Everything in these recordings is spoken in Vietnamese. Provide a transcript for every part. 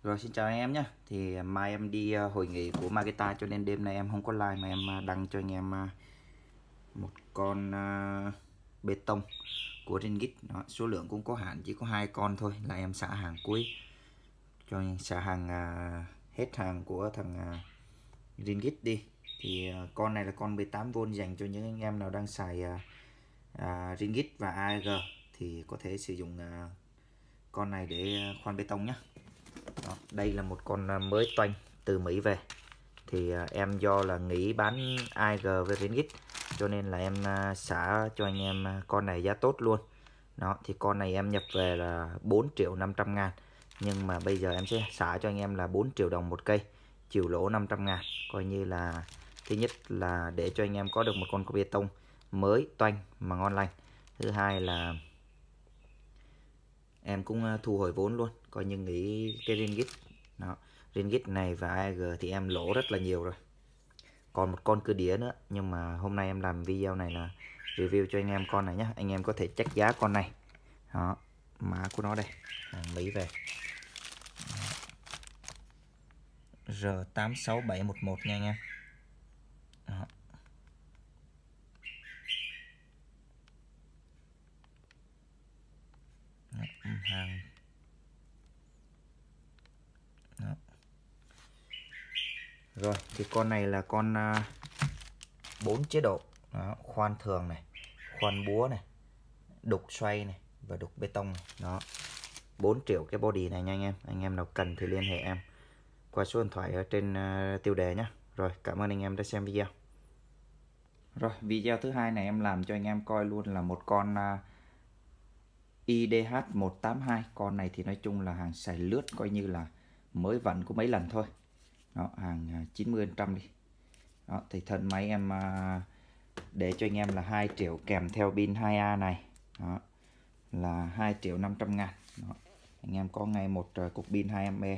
Rồi xin chào anh em nhé. Thì mai em đi hội nghị của Makita cho nên đêm nay em không có live mà em đăng cho anh em một con bê tông của Ringgit. Đó, số lượng cũng có hạn, chỉ có 2 con thôi là em xả hàng cuối cho anh, xả hàng hết hàng của thằng Ringgit đi. Thì con này là con 18V dành cho những anh em nào đang xài Ringgit và AEG thì có thể sử dụng con này để khoan bê tông nhé. Đó, đây là một con mới toanh từ Mỹ về. Thì em do là nghĩ bán AEG với Ringgit cho nên là em xả cho anh em con này giá tốt luôn. Đó, thì con này em nhập về là 4.500.000, nhưng mà bây giờ em sẽ xả cho anh em là 4 triệu đồng một cây, chịu lỗ 500.000. Coi như là thứ nhất là để cho anh em có được một con bê tông mới toanh mà ngon lành. Thứ hai là em cũng thu hồi vốn luôn, coi như nghĩ cái Ringgit. Đó, Ringgit này và AEG thì em lỗ rất là nhiều rồi. Còn một con cưa đĩa nữa, nhưng mà hôm nay em làm video này là review cho anh em con này nhé. Anh em có thể check giá con này. Đó, mã của nó đây, hàng Mỹ về. R86711 nha anh em. Đó. Hàng đó. Rồi thì con này là con 4 chế độ. Đó, khoan thường này, khoan búa này, đục xoay này và đục bê tông này. Đó, 4 triệu cái body này nha anh em. Anh em nào cần thì liên hệ em qua số điện thoại ở trên tiêu đề nhé. Rồi, cảm ơn anh em đã xem video. Rồi, video thứ hai này em làm cho anh em coi luôn là một con IDH182. Con này thì nói chung là hàng xài lướt, coi như là mới vặn có mấy lần thôi. Đó, hàng 90% đi. Đó, thì thân máy em để cho anh em là 2 triệu kèm theo pin 2A này. Đó, là 2.500.000. Đó, anh em có ngay một cục pin 2A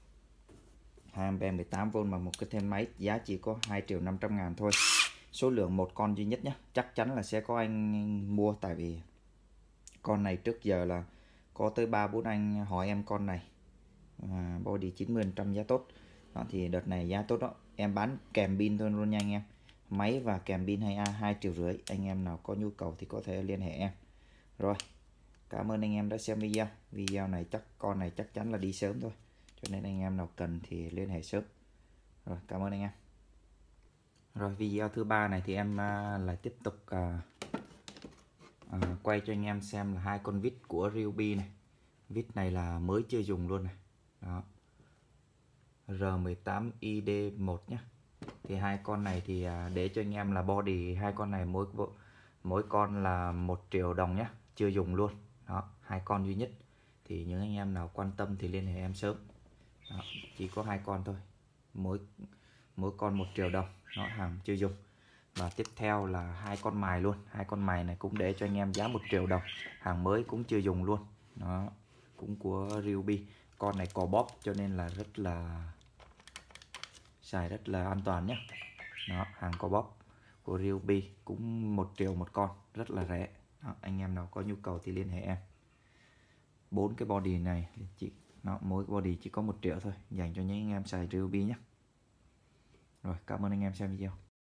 18V mà một cái thân máy giá chỉ có 2.500.000 thôi. Số lượng một con duy nhất nhé, chắc chắn là sẽ có anh mua, tại vì con này trước giờ là có tới 3-4 anh hỏi em con này body 90% giá tốt. Đó, thì đợt này giá tốt đó, em bán kèm pin thôi luôn nha anh em. Máy và kèm pin 2A 2,5 triệu. Anh em nào có nhu cầu thì có thể liên hệ em. Rồi, cảm ơn anh em đã xem video. Video này con này chắc chắn là đi sớm thôi, cho nên anh em nào cần thì liên hệ sớm. Rồi, cảm ơn anh em. Rồi, video thứ ba này thì em lại tiếp tục quay cho anh em xem là 2 con vít của Ryobi này. Vít này là mới chưa dùng luôn này. Đó, R18ID1 nhé. Thì 2 con này thì để cho anh em là body 2 con này mỗi con là 1 triệu đồng nhé, chưa dùng luôn. Đó, 2 con duy nhất. Thì những anh em nào quan tâm thì liên hệ em sớm. Đó, chỉ có 2 con thôi, mỗi con 1 triệu đồng. Nó hàng chưa dùng. Và tiếp theo là 2 con mài luôn. 2 con mài này cũng để cho anh em giá 1 triệu đồng, hàng mới cũng chưa dùng luôn. Đó, cũng của Ryobi. Con này có bóp cho nên là xài rất là an toàn nhé. Đó, hàng có bóp của Ryobi, cũng 1 triệu một con, rất là rẻ. Đó, anh em nào có nhu cầu thì liên hệ em. 4 cái body này mỗi body chỉ có 1 triệu thôi, dành cho những anh em xài Ryobi nhé. Rồi, cảm ơn anh em xem video.